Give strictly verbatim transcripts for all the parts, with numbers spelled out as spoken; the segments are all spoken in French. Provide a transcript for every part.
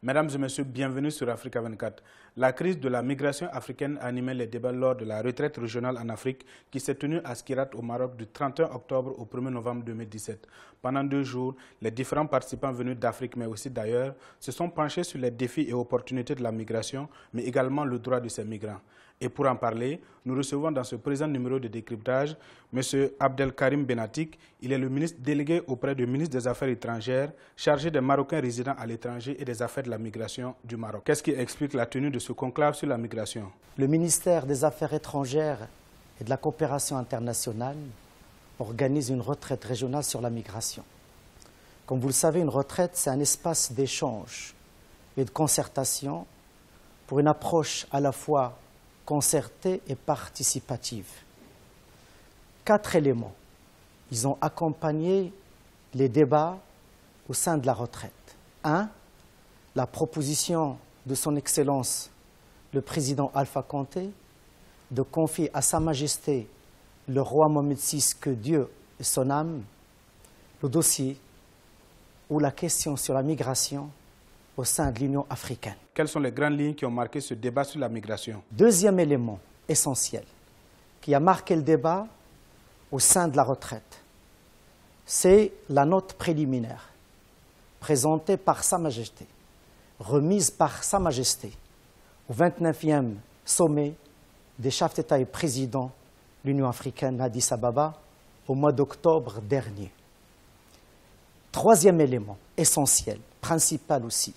Mesdames et messieurs, bienvenue sur Africa vingt-quatre. La crise de la migration africaine a animé les débats lors de la retraite régionale en Afrique qui s'est tenue à Skirat au Maroc du trente et un octobre au premier novembre deux mille dix-sept. Pendant deux jours, les différents participants venus d'Afrique mais aussi d'ailleurs se sont penchés sur les défis et opportunités de la migration, mais également le droit de ces migrants. Et pour en parler, nous recevons dans ce présent numéro de décryptage M. Abdelkarim Benatik. Il est le ministre délégué auprès du ministre des Affaires étrangères, chargé des Marocains résidant à l'étranger et des Affaires de la migration du Maroc. Qu'est-ce qui explique la tenue de ce conclave sur la migration? Le ministère des Affaires étrangères et de la coopération internationale organise une retraite régionale sur la migration. Comme vous le savez, une retraite, c'est un espace d'échange et de concertation pour une approche à la fois concertée et participative. Quatre éléments. Ils ont accompagné les débats au sein de la retraite. Un, la proposition de son Excellence, le président Alpha Condé, de confier à Sa Majesté le roi Mohamed six, que Dieu et son âme, le dossier ou la question sur la migration au sein de l'Union africaine. Quelles sont les grandes lignes qui ont marqué ce débat sur la migration? Deuxième élément essentiel qui a marqué le débat au sein de la retraite, c'est la note préliminaire présentée par Sa Majesté, remise par Sa Majesté au vingt-neuvième sommet des chefs d'État et présidents de l'Union africaine à Addis Ababa au mois d'octobre dernier. Troisième élément essentiel, principal aussi,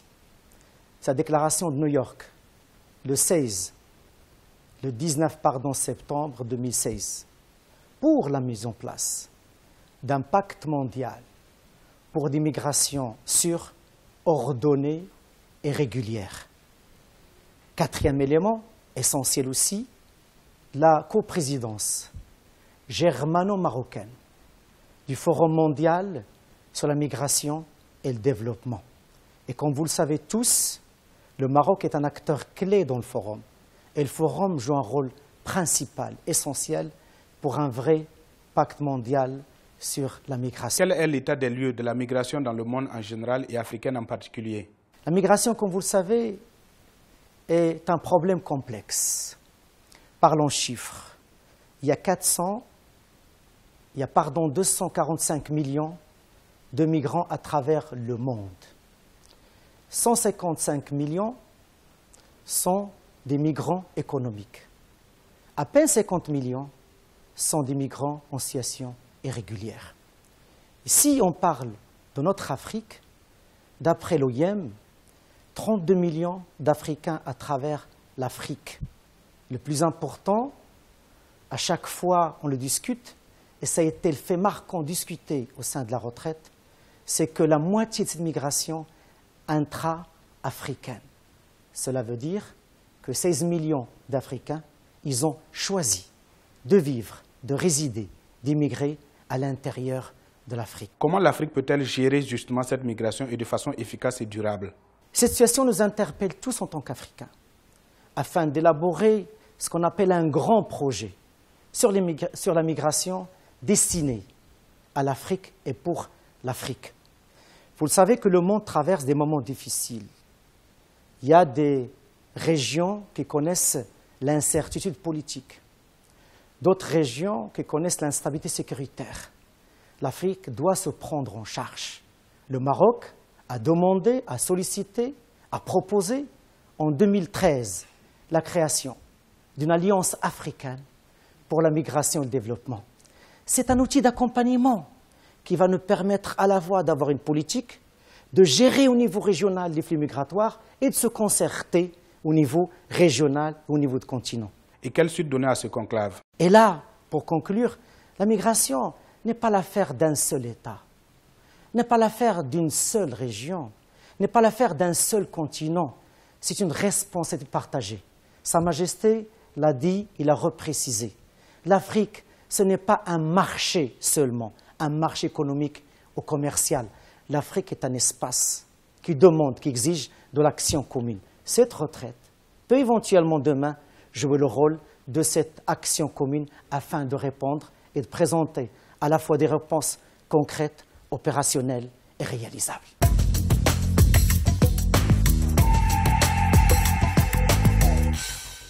sa déclaration de New York, le seize, le dix-neuf pardon, septembre deux mille seize, pour la mise en place d'un pacte mondial pour des migrations sûres, ordonnées et régulières. Quatrième élément, essentiel aussi, la coprésidence germano-marocaine du Forum mondial sur la migration et le développement. Et comme vous le savez tous, le Maroc est un acteur clé dans le forum. Et le forum joue un rôle principal, essentiel, pour un vrai pacte mondial sur la migration. Quel est l'état des lieux de la migration dans le monde en général et africaine en particulier? La migration, comme vous le savez, est un problème complexe. Parlons chiffres. Il y a quatre cents, il y a pardon, deux cent quarante-cinq millions de migrants à travers le monde. cent cinquante-cinq millions sont des migrants économiques. À peine cinquante millions sont des migrants en situation irrégulière. Si on parle de notre Afrique, d'après l'O I M, trente-deux millions d'Africains à travers l'Afrique. Le plus important, à chaque fois on le discute, et ça a été le fait marquant discuté au sein de la retraite, c'est que la moitié de cette migration intra-africaine. Cela veut dire que seize millions d'Africains, ils ont choisi de vivre, de résider, d'immigrer à l'intérieur de l'Afrique. Comment l'Afrique peut-elle gérer justement cette migration et de façon efficace et durable? Cette situation nous interpelle tous en tant qu'Africains, afin d'élaborer ce qu'on appelle un grand projet sur, les sur la migration destiné à l'Afrique et pour l'Afrique. Vous le savez que le monde traverse des moments difficiles. Il y a des régions qui connaissent l'incertitude politique, d'autres régions qui connaissent l'instabilité sécuritaire. L'Afrique doit se prendre en charge. Le Maroc a demandé, a sollicité, a proposé en deux mille treize la création d'une alliance africaine pour la migration et le développement. C'est un outil d'accompagnement qui va nous permettre à la fois d'avoir une politique, de gérer au niveau régional les flux migratoires et de se concerter au niveau régional, au niveau de continent. Et quelle suite donner à ce conclave? Et là, pour conclure, la migration n'est pas l'affaire d'un seul État, n'est pas l'affaire d'une seule région, n'est pas l'affaire d'un seul continent. C'est une responsabilité partagée. Sa Majesté l'a dit, il l'a reprécisé. L'Afrique, ce n'est pas un marché seulement, un marché économique ou commercial. L'Afrique est un espace qui demande, qui exige de l'action commune. Cette retraite peut éventuellement demain jouer le rôle de cette action commune afin de répondre et de présenter à la fois des réponses concrètes, opérationnelles et réalisables.